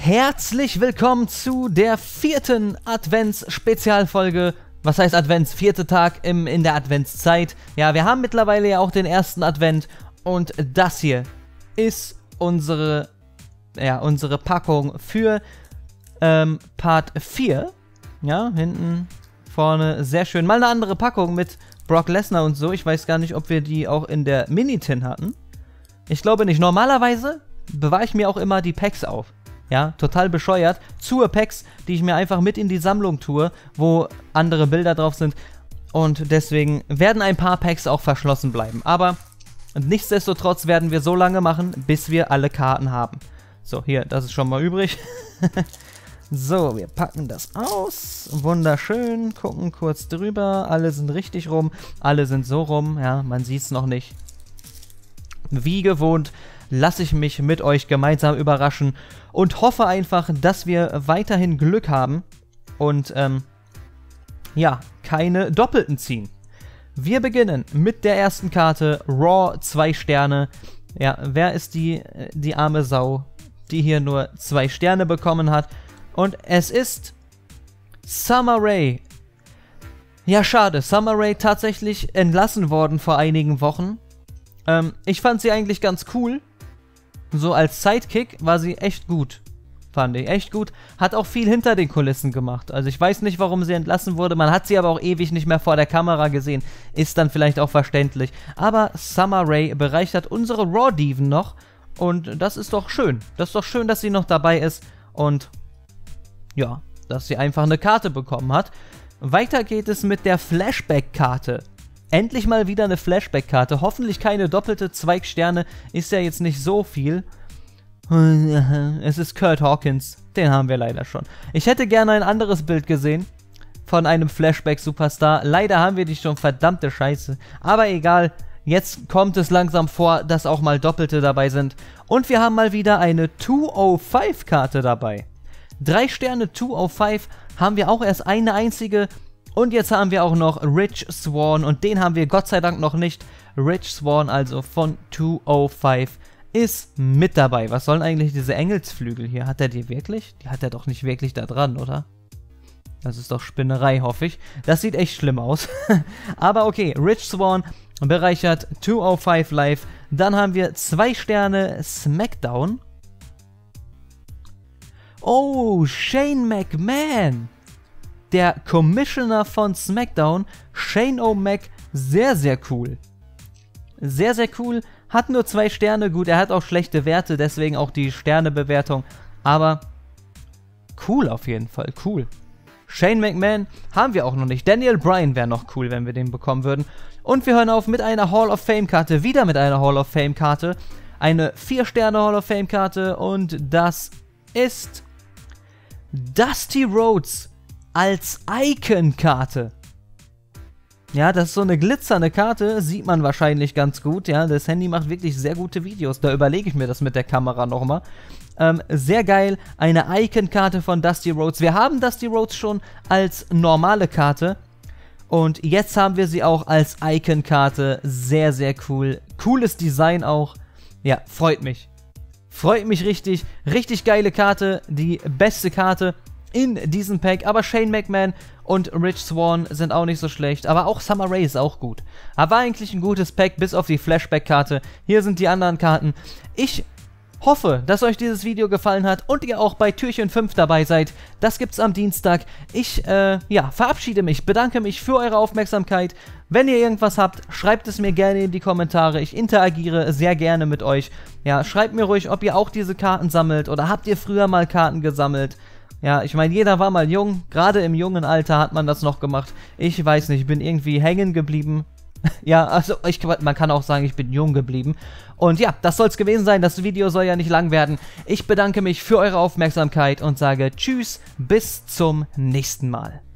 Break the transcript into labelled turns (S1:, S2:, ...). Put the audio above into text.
S1: Herzlich willkommen zu der 4. Advents-Spezialfolge. Was heißt Advents? 4. Tag in der Adventszeit. Ja, wir haben mittlerweile ja auch den 1. Advent. Und das hier ist unsere Packung für Part 4. Ja, hinten, vorne, sehr schön. Mal eine andere Packung mit Brock Lesnar und so. Ich weiß gar nicht, ob wir die auch in der Mini-Tin hatten. Ich glaube nicht. Normalerweise bewahre ich mir auch immer die Packs auf. Ja, total bescheuert. Zur Packs, die ich mir einfach mit in die Sammlung tue, wo andere Bilder drauf sind. Und deswegen werden ein paar Packs auch verschlossen bleiben. Aber nichtsdestotrotz werden wir so lange machen, bis wir alle Karten haben. So, hier, das ist schon mal übrig. So, wir packen das aus. Wunderschön. Gucken kurz drüber. Alle sind richtig rum. Alle sind so rum. Ja, man sieht es noch nicht. Wie gewohnt lasse ich mich mit euch gemeinsam überraschen und hoffe einfach, dass wir weiterhin Glück haben und ja, keine Doppelten ziehen. Wir beginnen mit der ersten Karte, Raw 2 Sterne. Ja, wer ist die arme Sau, die hier nur 2 Sterne bekommen hat? Und es ist Summer Rae. Ja, schade, Summer Rae tatsächlich entlassen worden vor einigen Wochen. Ich fand sie eigentlich ganz cool. So als Sidekick war sie echt gut. Fand ich echt gut. Hat auch viel hinter den Kulissen gemacht. Also ich weiß nicht, warum sie entlassen wurde. Man hat sie aber auch ewig nicht mehr vor der Kamera gesehen. Ist dann vielleicht auch verständlich. Aber Summer Rae bereichert unsere Raw-Diven noch. Und das ist doch schön. Das ist doch schön, dass sie noch dabei ist. Und ja, dass sie einfach eine Karte bekommen hat. Weiter geht es mit der Flashback-Karte. Endlich mal wieder eine Flashback-Karte. Hoffentlich keine doppelte. 2 Sterne ist ja jetzt nicht so viel. Es ist Kurt Hawkins. Den haben wir leider schon. Ich hätte gerne ein anderes Bild gesehen von einem Flashback-Superstar. Leider haben wir die schon, verdammte Scheiße. Aber egal, jetzt kommt es langsam vor, dass auch mal Doppelte dabei sind. Und wir haben mal wieder eine 205-Karte dabei. 3 Sterne 205 haben wir auch erst eine einzige. Und jetzt haben wir auch noch Rich Swann und den haben wir Gott sei Dank noch nicht. Rich Swann also von 205 ist mit dabei. Was sollen eigentlich diese Engelsflügel hier? Hat er die wirklich? Die hat er doch nicht wirklich da dran, oder? Das ist doch Spinnerei, hoffe ich. Das sieht echt schlimm aus. Aber okay, Rich Swann bereichert 205 Live. Dann haben wir 2 Sterne SmackDown. Oh, Shane McMahon. Der Commissioner von SmackDown, Shane O'Mac, sehr, sehr cool. Sehr, sehr cool. Hat nur 2 Sterne. Gut, er hat auch schlechte Werte, deswegen auch die Sternebewertung. Aber cool auf jeden Fall, cool. Shane McMahon haben wir auch noch nicht. Daniel Bryan wäre noch cool, wenn wir den bekommen würden. Und wir hören auf mit einer Hall of Fame Karte. Wieder mit einer Hall of Fame Karte. Eine 4 Sterne Hall of Fame Karte. Und das ist Dusty Rhodes als Icon-Karte. Ja, das ist so eine glitzernde Karte, sieht man wahrscheinlich ganz gut, ja, das Handy macht wirklich sehr gute Videos, da überlege ich mir das mit der Kamera nochmal. Sehr geil, eine Icon-Karte von Dusty Rhodes. Wir haben Dusty Rhodes schon als normale Karte und jetzt haben wir sie auch als Icon-Karte, sehr, sehr cool. Cooles Design auch, ja, freut mich. Freut mich richtig, richtig geile Karte, die beste Karte in diesem Pack, aber Shane McMahon und Rich Swann sind auch nicht so schlecht, aber auch Summer Rae ist auch gut. Aber war eigentlich ein gutes Pack, bis auf die Flashback-Karte. Hier sind die anderen Karten. Ich hoffe, dass euch dieses Video gefallen hat und ihr auch bei Türchen 5 dabei seid. Das gibt's am Dienstag. Ich, verabschiede mich, bedanke mich für eure Aufmerksamkeit. Wenn ihr irgendwas habt, schreibt es mir gerne in die Kommentare. Ich interagiere sehr gerne mit euch. Ja, schreibt mir ruhig, ob ihr auch diese Karten sammelt oder habt ihr früher mal Karten gesammelt. Ja, ich meine, jeder war mal jung, gerade im jungen Alter hat man das noch gemacht. Ich weiß nicht, ich bin irgendwie hängen geblieben. Ja, also man kann auch sagen, ich bin jung geblieben. Und ja, das soll es gewesen sein, das Video soll ja nicht lang werden. Ich bedanke mich für eure Aufmerksamkeit und sage Tschüss, bis zum nächsten Mal.